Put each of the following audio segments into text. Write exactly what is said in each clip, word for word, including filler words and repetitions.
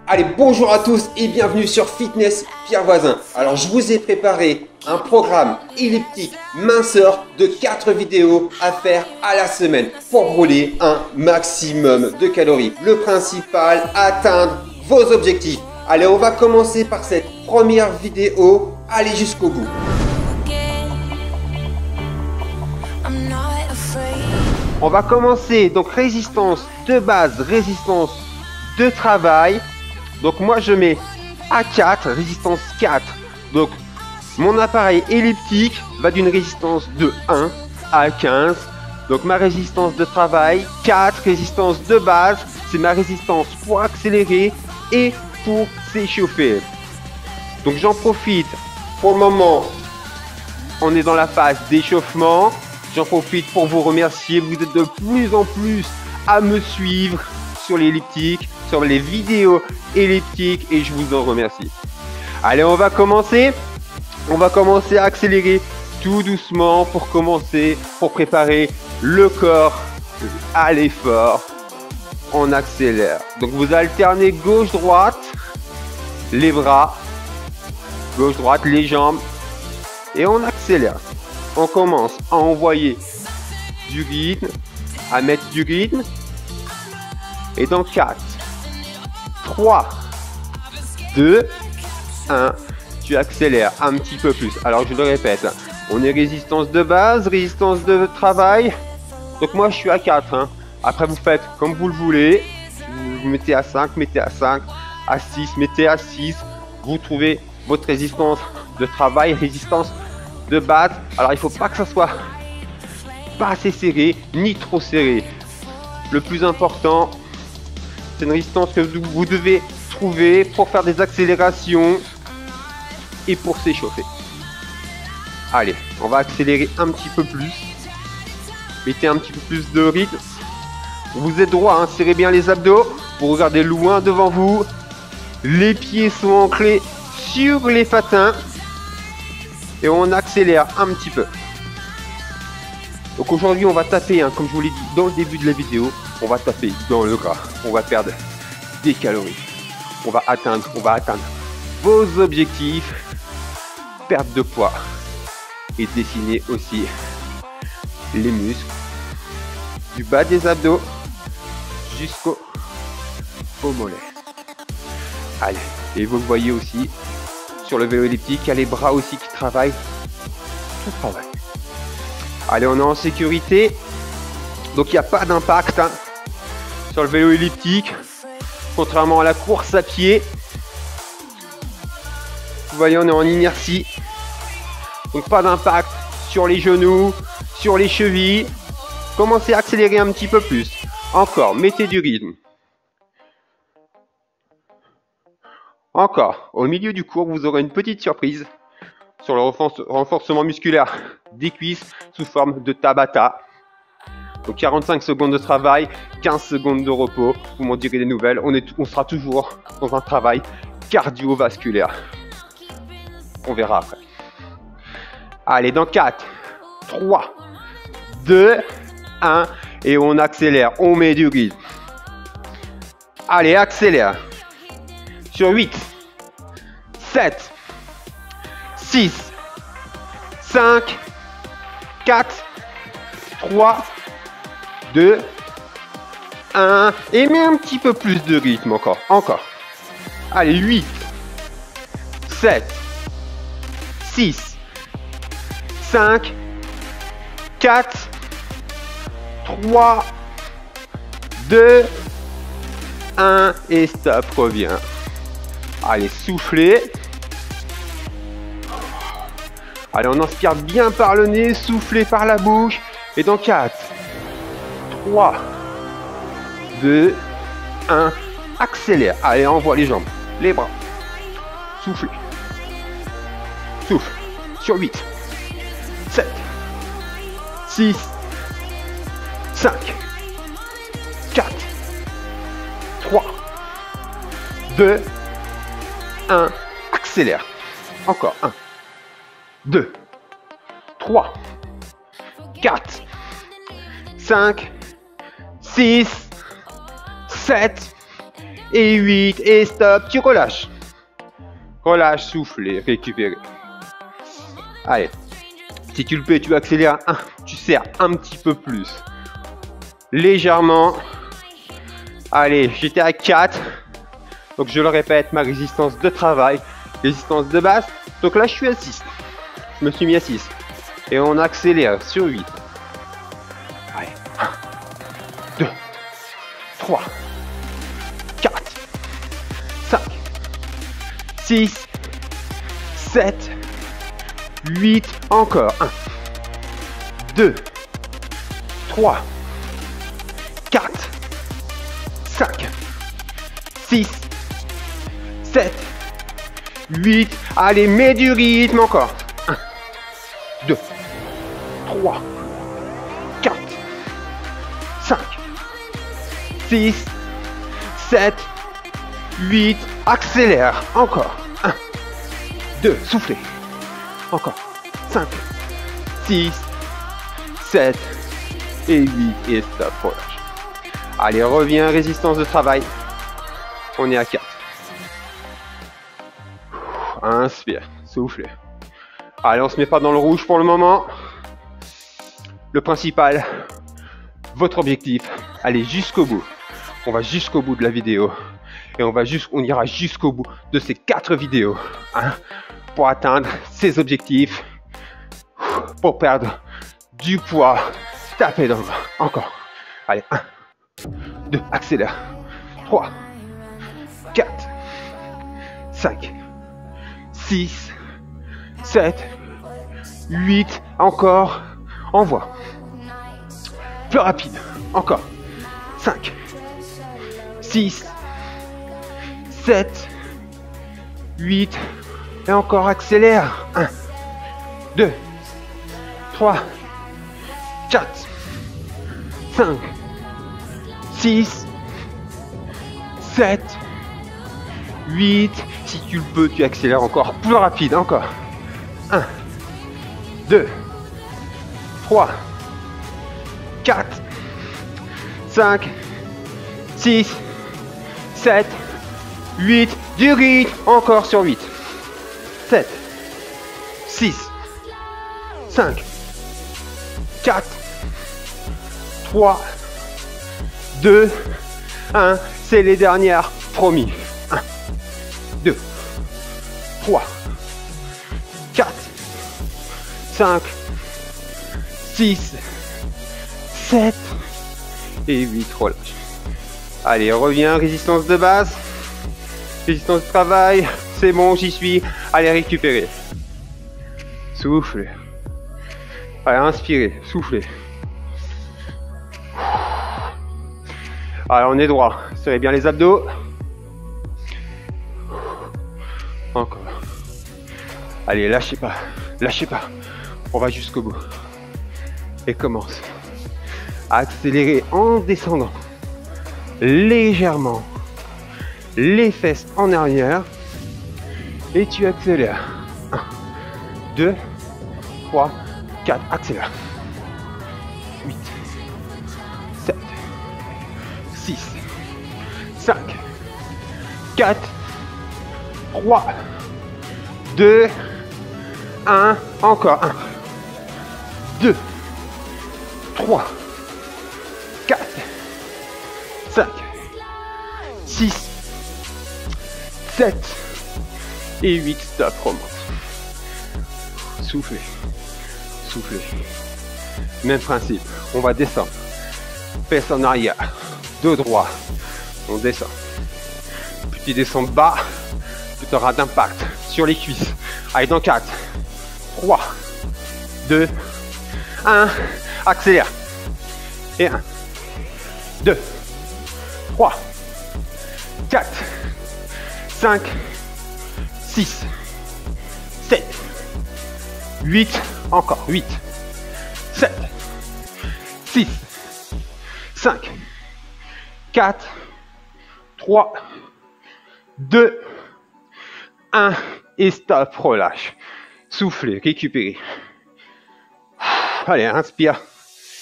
Allez, bonjour à tous et bienvenue sur Fitness Pierre Voisin. Alors, je vous ai préparé un programme elliptique minceur de quatre vidéos à faire à la semaine pour brûler un maximum de calories. Le principal, atteindre vos objectifs. Allez, on va commencer par cette première vidéo. Allez jusqu'au bout. On va commencer donc résistance de base, résistance de travail. Donc moi je mets A quatre, résistance quatre. Donc mon appareil elliptique va d'une résistance de un à quinze. Donc ma résistance de travail quatre, résistance de base, c'est ma résistance pour accélérer et pour s'échauffer. Donc j'en profite pour le moment, on est dans la phase d'échauffement. J'en profite pour vous remercier, vous êtes de plus en plus à me suivre sur l'elliptique, sur les vidéos elliptiques et je vous en remercie. Allez, on va commencer. On va commencer à accélérer tout doucement pour commencer, pour préparer le corps à l'effort. On accélère. Donc vous alternez gauche-droite, les bras, gauche-droite, les jambes et on accélère. On commence à envoyer du rythme, à mettre du rythme. Et dans quatre, trois, deux, un, tu accélères un petit peu plus. Alors je le répète, on est résistance de base, résistance de travail. Donc moi je suis à quatre. Hein. Après vous faites comme vous le voulez. Vous mettez à cinq, mettez à cinq, à six, mettez à six. Vous trouvez votre résistance de travail, résistance de base. Alors il ne faut pas que ça soit pas assez serré, ni trop serré. Le plus important, c'est une résistance que vous devez trouver pour faire des accélérations et pour s'échauffer. Allez, on va accélérer un petit peu plus. Mettez un petit peu plus de rythme. Vous êtes droit, hein, serrez bien les abdos. Vous regardez loin devant vous. Les pieds sont ancrés sur les patins. Et on accélère un petit peu. Donc aujourd'hui, on va taper, hein, comme je vous l'ai dit dans le début de la vidéo, on va taper dans le gras. On va perdre des calories. On va atteindre, on va atteindre vos objectifs. Perte de poids. Et dessiner aussi les muscles. Du bas des abdos jusqu'au au mollet. Allez, et vous le voyez aussi, sur le vélo elliptique, il y a les bras aussi qui travaillent. Tout travail. Allez, on est en sécurité. Donc il n'y a pas d'impact hein, sur le vélo elliptique. Contrairement à la course à pied. Vous voyez, on est en inertie. Donc pas d'impact sur les genoux, sur les chevilles. Commencez à accélérer un petit peu plus. Encore, mettez du rythme. Encore, au milieu du cours, vous aurez une petite surprise sur le renforcement musculaire des cuisses sous forme de Tabata. Donc quarante-cinq secondes de travail, quinze secondes de repos. Vous m'en direz des nouvelles. On, est, on sera toujours dans un travail cardiovasculaire. On verra après. Allez, dans quatre, trois, deux, un. Et on accélère. On met du rythme. Allez, accélère. Sur huit, sept, six, cinq, quatre, trois, deux, un. Et mets un petit peu plus de rythme encore. Encore. Allez, huit, sept, six, cinq, quatre, trois, deux, un. Et stop, reviens. Allez, soufflez. Allez, on inspire bien par le nez, soufflez par la bouche. Et dans quatre, trois, deux, un, accélère. Allez, envoie les jambes, les bras. Soufflez. Souffle. Sur huit, sept, six, cinq, quatre, trois, deux, un. Accélère. Encore. un, deux, trois, quatre, cinq, six, sept et huit, et stop, tu relâches. Relâche, souffle, récupérer. Allez, si tu le peux, tu accélères, un, tu serres un petit peu plus. Légèrement. Allez, j'étais à quatre. Donc je le répète, ma résistance de travail, résistance de base. Donc là, je suis à six. Je me suis mis à six. Et on accélère sur huit. Allez, un, deux, trois, quatre, cinq, six, sept, huit, encore. un, deux, trois, quatre, cinq, six, sept, huit. Allez, mets du rythme encore. un, deux, trois, quatre, cinq, six, sept, huit. Accélère. Encore. un, deux, soufflez. Encore. cinq, six, sept et huit. Et stop. Relâche. Allez, reviens. Résistance de travail. On est à quatre. Inspire. Soufflez. Allez, on se met pas dans le rouge pour le moment. Le principal, votre objectif, allez jusqu'au bout. On va jusqu'au bout de la vidéo. Et on, va juste, on ira jusqu'au bout de ces quatre vidéos. Hein, pour atteindre ces objectifs. Pour perdre du poids. Tapez dans le bas. Encore. Allez, un, deux, accélère. trois, quatre, cinq, six, sept, huit, encore, envoie. Plus rapide, encore. cinq, six, sept, huit, et encore, accélère. un, deux, trois, quatre, cinq, six, sept, huit. Si tu le peux, tu accélères encore plus rapide, encore. un, deux, trois, quatre, cinq, six, sept, huit. Du rythme, encore sur huit. sept, six, cinq, quatre, trois, deux, un. C'est les dernières, promis. un, deux, trois, quatre, cinq, six, sept et huit. Relâche. Allez, reviens, résistance de base. Résistance de travail. C'est bon, j'y suis. Allez, récupérer. Soufflez. Allez, inspirez, soufflez. Allez, on est droit. Serrez bien les abdos. Encore. Allez, lâchez pas. Lâchez pas. On va jusqu'au bout. Et commence à accélérer en descendant légèrement les fesses en arrière. Et tu accélères. un, deux, trois, quatre. Accélère. huit, sept, six, cinq, quatre, trois, deux, un. Encore. un, deux, trois, quatre, cinq, six, sept et huit. Stop, remonte. Soufflez. Soufflez. Même principe. On va descendre. Fesses en arrière. Dos droit. On descend. Plus tu descends bas, plus tu auras d'impact sur les cuisses. Allez, dans quatre, trois, deux, un. Accélère. Et un, deux, trois, quatre, cinq, six, sept, huit. Encore. huit, sept, six, cinq, quatre, trois, deux, un. Et stop. Relâche. Soufflez. Récupérez. Allez, inspire.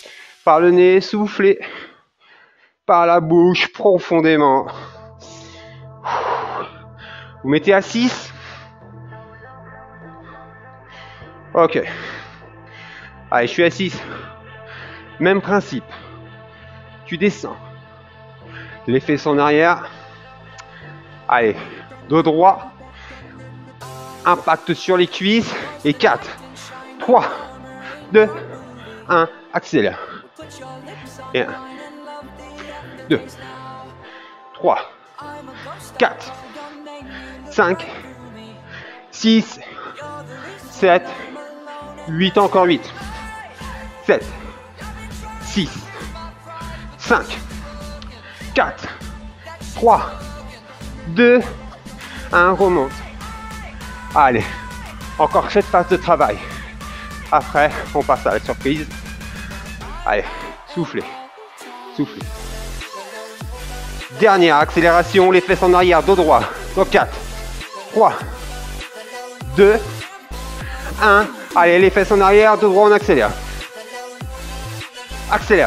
Par le nez, soufflez. Par la bouche, profondément. Vous mettez à six. Ok. Allez, je suis à six. Même principe. Tu descends. Les fesses en arrière. Allez, dos droit. Impact sur les cuisses. Et quatre, trois, deux, un. Accélère. Et un, deux, trois, quatre, cinq, six, sept, huit, encore huit, sept, six, cinq, quatre, trois, deux, un, remonte. Allez, encore cette phase de travail. Après, on passe à la surprise. Allez, soufflez, soufflez. Dernière accélération, les fesses en arrière, dos droit. Donc quatre, trois, deux, un. Allez, les fesses en arrière, dos droit, on accélère. Accélère.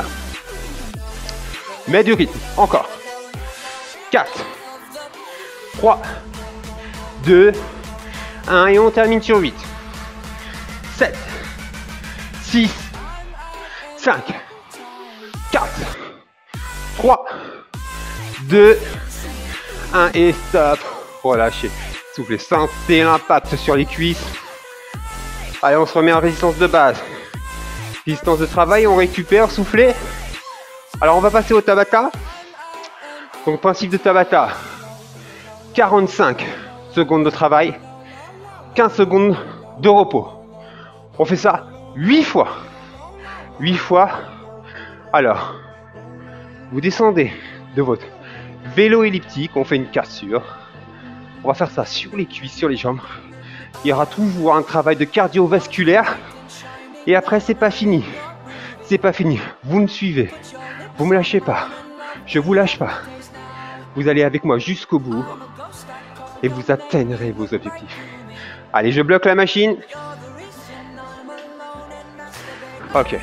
Mets du rythme, encore. quatre, trois, deux, un. Et on termine sur huit, sept, six, cinq, quatre, trois, deux, un et stop. Relâchez. Soufflez. Sentez l'impact sur les cuisses. Allez, on se remet en résistance de base. Résistance de travail, on récupère, soufflez. Alors, on va passer au Tabata. Donc, principe de Tabata. quarante-cinq secondes de travail. quinze secondes de repos. On fait ça huit fois. huit fois. Alors, vous descendez de votre vélo elliptique, on fait une cassure. On va faire ça sur les cuisses, sur les jambes. Il y aura toujours un travail de cardiovasculaire. Et après, c'est pas fini. C'est pas fini. Vous me suivez. Vous me lâchez pas. Je vous lâche pas. Vous allez avec moi jusqu'au bout. Et vous atteindrez vos objectifs. Allez, je bloque la machine. Ok.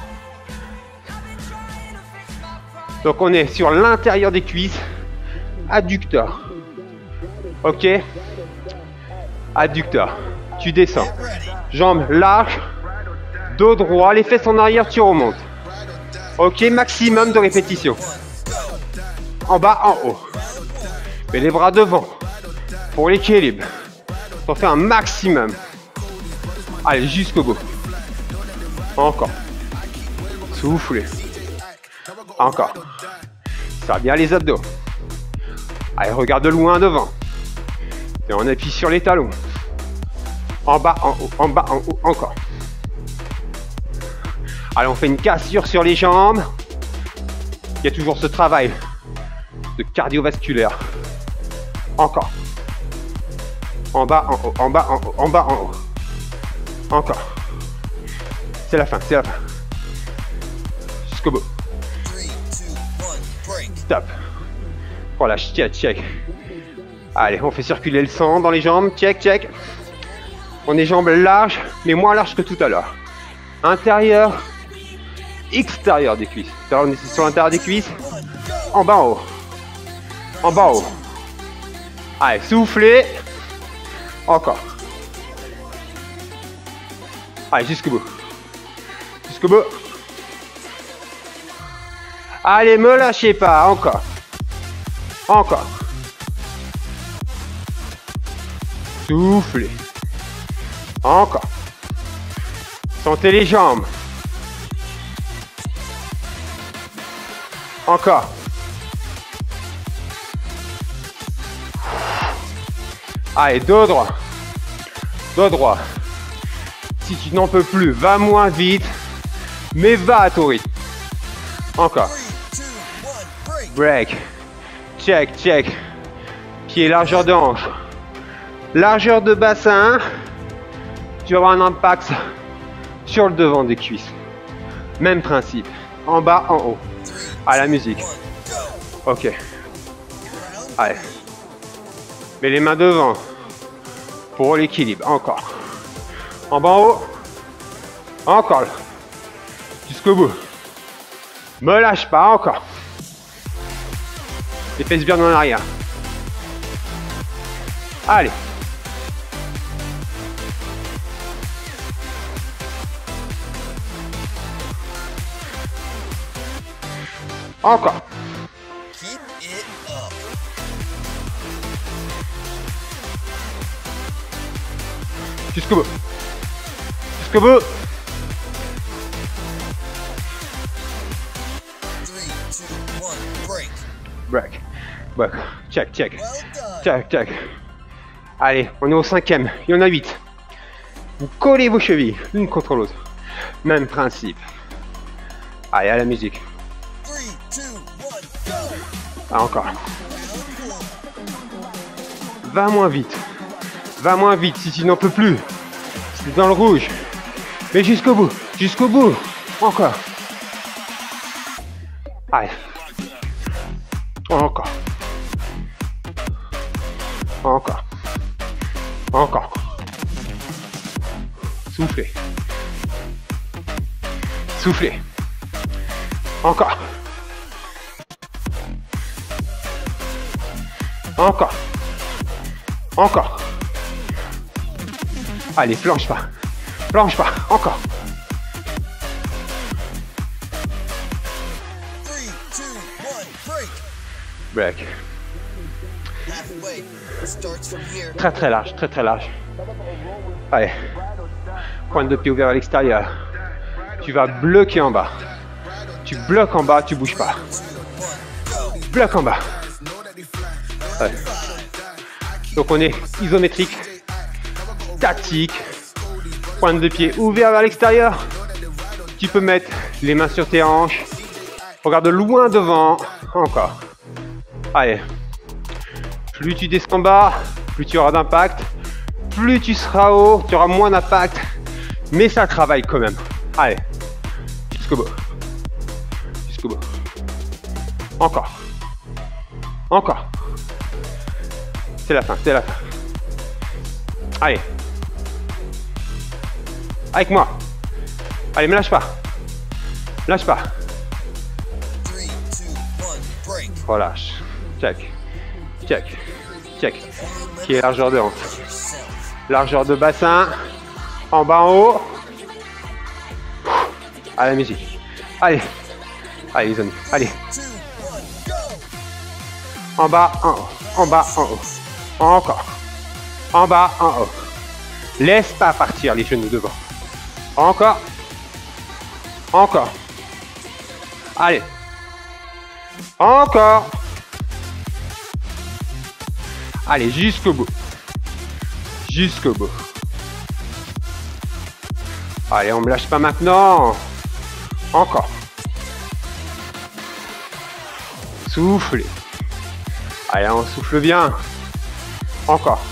Donc on est sur l'intérieur des cuisses, adducteur. Ok. Adducteur. Tu descends. Jambes larges, dos droit, les fesses en arrière, tu remontes. Ok, maximum de répétitions. En bas, en haut. Mets les bras devant pour l'équilibre. On fait un maximum. Allez, jusqu'au bout. Encore. Soufflez. Encore. Ça va bien les abdos. Allez, regarde de loin devant. Et on appuie sur les talons. En bas, en haut, en bas, en haut, encore. Allez, on fait une cassure sur les jambes. Il y a toujours ce travail de cardiovasculaire. Encore. En bas, en haut, en bas, en haut, en bas, en haut. Encore. C'est la fin, c'est la fin. Jusqu'au bout. Stop. Relâche, check, check. Allez, on fait circuler le sang dans les jambes. Check, check. On est jambes larges, mais moins larges que tout à l'heure. Intérieur, extérieur des cuisses. Tout à l'heure, on était sur l'intérieur des cuisses. En bas, en haut. En bas, en haut. Allez, soufflez. Encore. Allez, jusqu'au bout. Jusqu'au bout. Allez, me lâchez pas. Encore. Encore. Soufflez. Encore. Sentez les jambes. Encore. Allez, dos droit. Dos droit. Si tu n'en peux plus, va moins vite, mais va à ton rythme. Encore. Break. Check, check. Pied, largeur de hanche. Largeur de bassin. Tu vas avoir un impact sur le devant des cuisses. Même principe. En bas, en haut. À la musique. Ok. Allez. Mets les mains devant. Pour l'équilibre. Encore. En bas, en haut. Encore. Jusqu'au bout. Me lâche pas. Encore. Les fesses bien en arrière. Allez. Encore. Keep it up. Jusqu'au bout. Jusqu'au bout. Three, two, one, break. Break. Break. Check, check. Well done. Check, check. Allez, on est au cinquième. Il y en a huit. Vous collez vos chevilles l'une contre l'autre. Même principe. Allez, à la musique. Three, two, one, go. Ah, encore. Round four. Va moins vite. Va moins vite si tu n'en peux plus. C'est dans le rouge. Mais jusqu'au bout. Jusqu'au bout. Encore. Allez. Encore. Encore. Encore. Soufflez. Soufflez. Encore. Encore. Encore. Allez, planche pas. Planche pas. Encore. Three, two, one, break. Break. Halfway. Starts from here. Très très large, très très large. Allez. Pointe de pied ouvert à l'extérieur. Tu vas bloquer en bas. Tu bloques en bas, tu bouges pas. Bloque en bas. Ouais. Donc on est isométrique, tactique, pointe de pied ouvert vers l'extérieur. Tu peux mettre les mains sur tes hanches. Regarde loin devant. Encore. Allez. Plus tu descends en bas, plus tu auras d'impact. Plus tu seras haut, tu auras moins d'impact. Mais ça travaille quand même. Allez. Jusqu'au bout. Jusqu'au bout. Encore. Encore. C'est la fin, c'est la fin. Allez. Avec moi. Allez, me lâche pas. Lâche pas. Three, two, one, break. Relâche. Check. Check. Check. Qui est largeur de hanche. Yourself. Largeur de bassin. En bas, en haut. À la musique. Allez. Allez, les amis. Allez. Two, one, go. En bas, en haut. En bas, en haut. Encore. En bas, en haut. Laisse pas partir les genoux devant. Encore. Encore. Allez. Encore. Allez, jusqu'au bout. Jusqu'au bout. Allez, on me lâche pas maintenant. Encore. Soufflez. Allez, on souffle bien. Encore.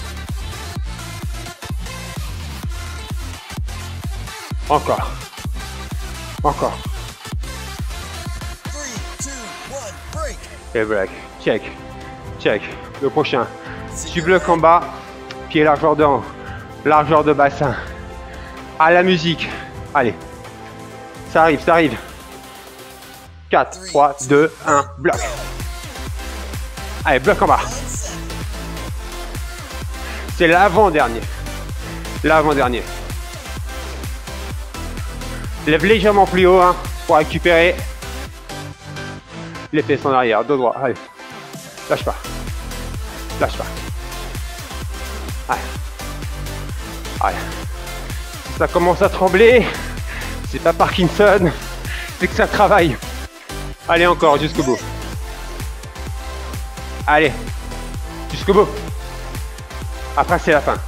Encore. Encore. Three, two, one, break. Et break. Check. Check. Le prochain. Tu bloques en bas. Pied largeur de haut. Largeur de bassin. À la musique. Allez. Ça arrive, ça arrive. quatre, trois, deux, un. Bloc. Allez, bloc en bas. C'est l'avant-dernier. L'avant-dernier. Lève légèrement plus haut hein, pour récupérer les fesses en arrière. Dos droit. Allez. Lâche pas. Lâche pas. Allez. Allez. Si ça commence à trembler, c'est pas Parkinson, c'est que ça travaille. Allez encore jusqu'au bout. Allez. Jusqu'au bout. Après c'est la fin.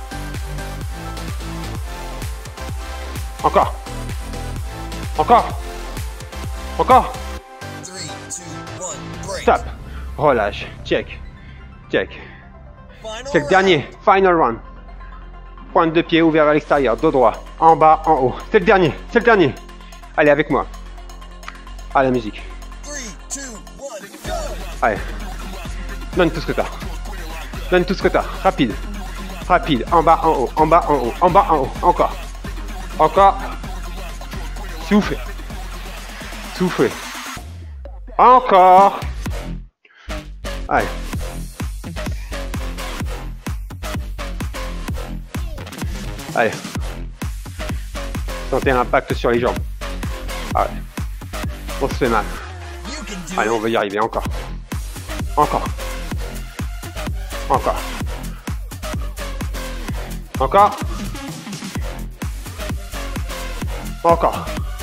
Encore. Encore. Encore. Three, two, one, break. Stop. Relâche. Check. Check. Final C'est le dernier. Final round. Pointe de pied ouvert à l'extérieur. Dos droit. En bas, en haut. C'est le dernier. C'est le dernier. Allez avec moi. À la musique. Three, two, one, go. Allez. Donne tout ce que t'as. Donne tout ce que t'as. Rapide. Rapide. En bas, en haut. En bas, en haut. En bas, en haut. Encore. Encore. Soufflez. Soufflez. Encore. Allez. Allez. Sentez l'impact sur les jambes. Ah ouais. On se fait mal. Allez, on va y arriver. Encore. Encore. Encore. Encore. Encore.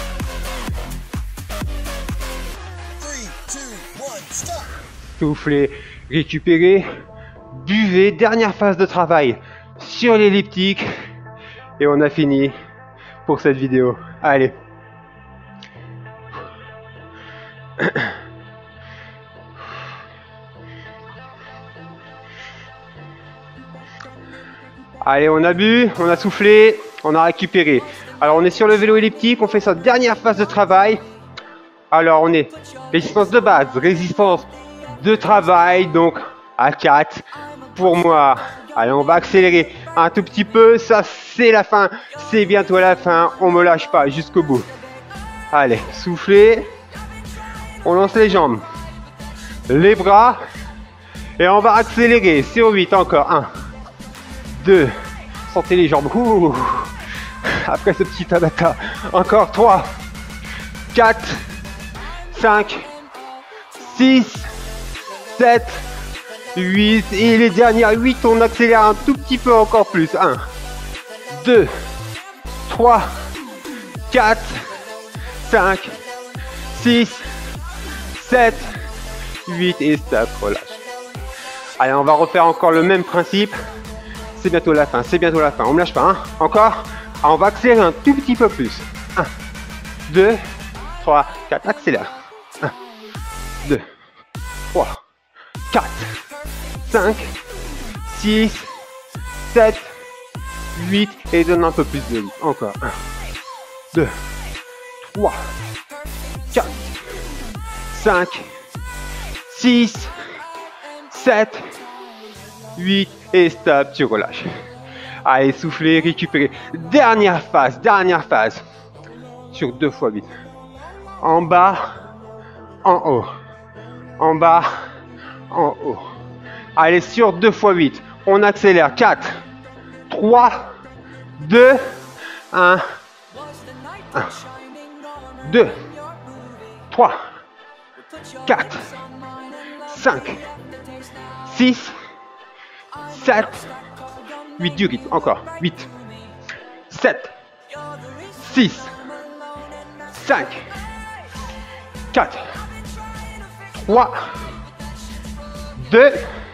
Soufflez, récupérez, buvez, dernière phase de travail sur l'elliptique et on a fini pour cette vidéo. Allez. Allez, on a bu, on a soufflé, on a récupéré. Alors on est sur le vélo elliptique, on fait sa dernière phase de travail. Alors on est résistance de base, résistance de travail, donc à quatre pour moi. Allez, on va accélérer un tout petit peu, ça c'est la fin, c'est bientôt la fin, on me lâche pas jusqu'au bout. Allez, soufflez, on lance les jambes, les bras, et on va accélérer sur huit, encore un, deux, sentez les jambes, ouh. Après ce petit tabata, encore trois, quatre, cinq, six, sept, huit, et les dernières huit, on accélère un tout petit peu encore plus. un, deux, trois, quatre, cinq, six, sept, huit et stop, relâche. Allez, on va refaire encore le même principe. C'est bientôt la fin, c'est bientôt la fin. On ne lâche pas, hein. Encore. Ah, on va accélérer un tout petit peu plus. un, deux, trois, quatre, accélère. un, deux, trois, quatre, cinq, six, sept, huit et donne un peu plus de vie. Encore. un, deux, trois, quatre, cinq, six, sept, huit et stop, tu relâches. Allez, soufflez, récupérez. Dernière phase, dernière phase. Sur deux fois huit. En bas, en haut. En bas, en haut. Allez, sur deux fois huit. On accélère. quatre, trois, deux, un. un, deux, trois, quatre, cinq, six, sept, huit du rythme, encore, huit, sept, six, cinq, quatre, trois, deux,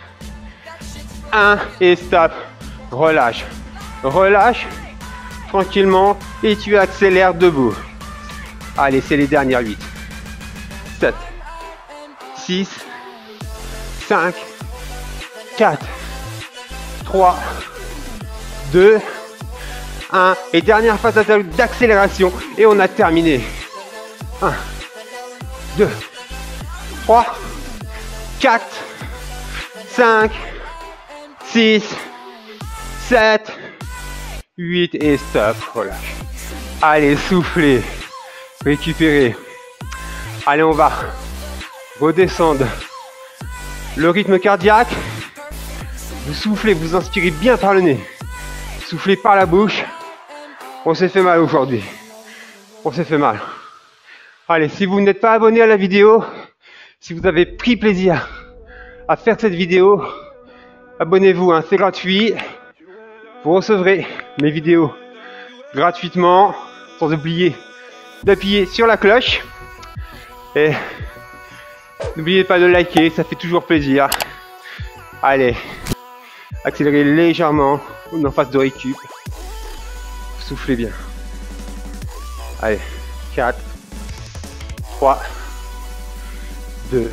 un et stop, relâche, relâche, tranquillement et tu accélères debout. Allez, c'est les dernières huit, sept, six, cinq, quatre, trois, deux, un. Et dernière phase d'accélération. Et on a terminé. un, deux, trois, quatre, cinq, six, sept, huit et stop. Relâche. Allez, soufflez. Récupérez. Allez, on va redescendre le rythme cardiaque. Vous soufflez, vous inspirez bien par le nez. Soufflez par la bouche. On s'est fait mal aujourd'hui. On s'est fait mal. Allez, si vous n'êtes pas abonné à la vidéo, si vous avez pris plaisir à faire cette vidéo, abonnez-vous, hein, c'est gratuit. Vous recevrez mes vidéos gratuitement, sans oublier d'appuyer sur la cloche. Et n'oubliez pas de liker, ça fait toujours plaisir. Allez. Accélérez légèrement, on est en phase de récup. Soufflez bien. Allez, quatre, trois, deux,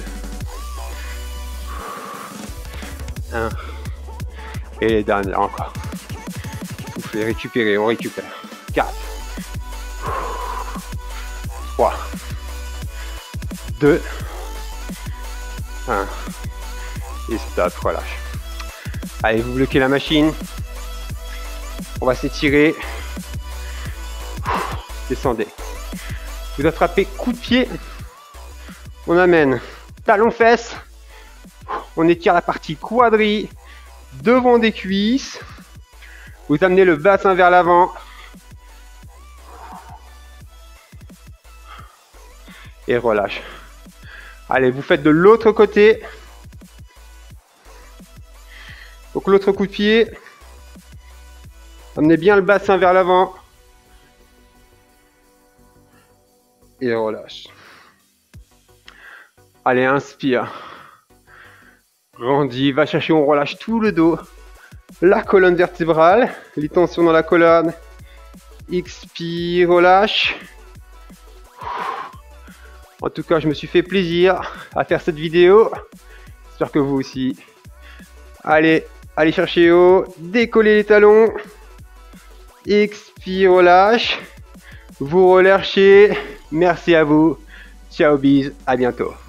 un. Et les dernières encore. Soufflez, récupérez, on récupère. quatre, trois, deux, un. Et stop, relâche. Allez, vous bloquez la machine. On va s'étirer. Descendez. Vous attrapez coup de pied. On amène talon fesses. On étire la partie quadri devant des cuisses. Vous amenez le bassin vers l'avant. Et relâche. Allez, vous faites de l'autre côté. Donc l'autre coup de pied. Amenez bien le bassin vers l'avant. Et relâche. Allez, inspire. Grandis, va chercher, on relâche tout le dos. La colonne vertébrale. Les tensions dans la colonne. Expire, relâche. En tout cas, je me suis fait plaisir à faire cette vidéo. J'espère que vous aussi. Allez, allez chercher haut. Décollez les talons. Expire, relâche. Vous relâchez. Merci à vous. Ciao, bis. À bientôt.